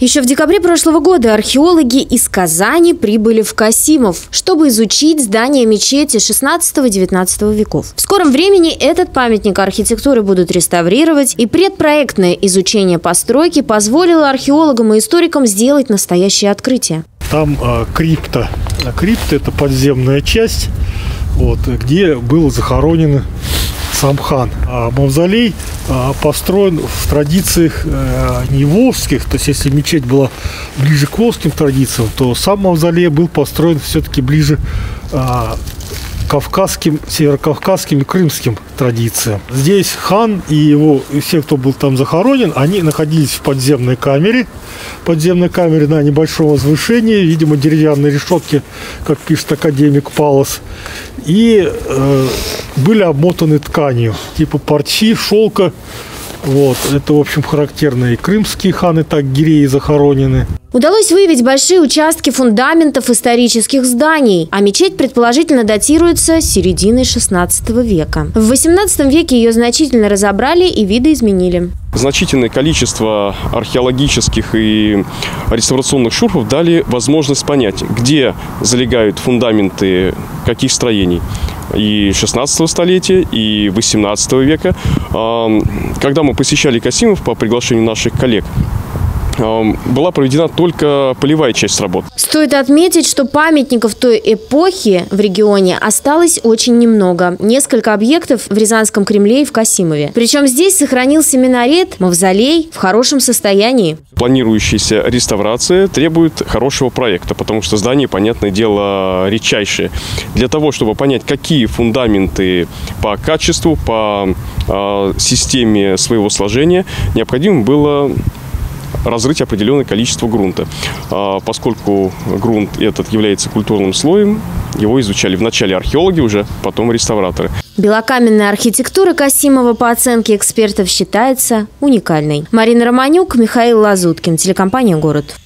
Еще в декабре прошлого года археологи из Казани прибыли в Касимов, чтобы изучить здание мечети 16-19 веков. В скором времени этот памятник архитектуры будут реставрировать, и предпроектное изучение постройки позволило археологам и историкам сделать настоящее открытие. Там крипта. Крипта – это подземная часть, где был захоронен сам хан. А мавзолей построен в традициях не волжских, то есть если мечеть была ближе к волжским традициям, то сам мавзолей был построен все-таки ближе кавказским, северокавказским и крымским традициям. Здесь хан и все, кто был там захоронен, они находились в подземной камере. Подземной камере на небольшом возвышении, видимо, деревянные решетки, как пишет академик Палас, и были обмотаны тканью, типа парчи, шелка. Это, в общем, характерно. И крымские ханы так гиреи захоронены. Удалось выявить большие участки фундаментов исторических зданий, а мечеть предположительно датируется серединой XVI века. В XVIII веке ее значительно разобрали и видоизменили. Значительное количество археологических и реставрационных шурфов дали возможность понять, где залегают фундаменты каких строений. И 16 столетия, и 18 века. Когда мы посещали Касимов по приглашению наших коллег, была проведена только полевая часть работ. Стоит отметить, что памятников той эпохи в регионе осталось очень немного. Несколько объектов в Рязанском Кремле и в Касимове. Причем здесь сохранился минарет, мавзолей в хорошем состоянии. Планирующаяся реставрация требует хорошего проекта, потому что здание, понятное дело, редчайшее. Для того, чтобы понять, какие фундаменты по качеству, по системе своего сложения, необходимо было разрыть определенное количество грунта. Поскольку грунт этот является культурным слоем, его изучали вначале археологи, уже потом реставраторы. Белокаменная архитектура Касимова по оценке экспертов считается уникальной. Марина Романюк, Михаил Лазуткин, телекомпания «Город».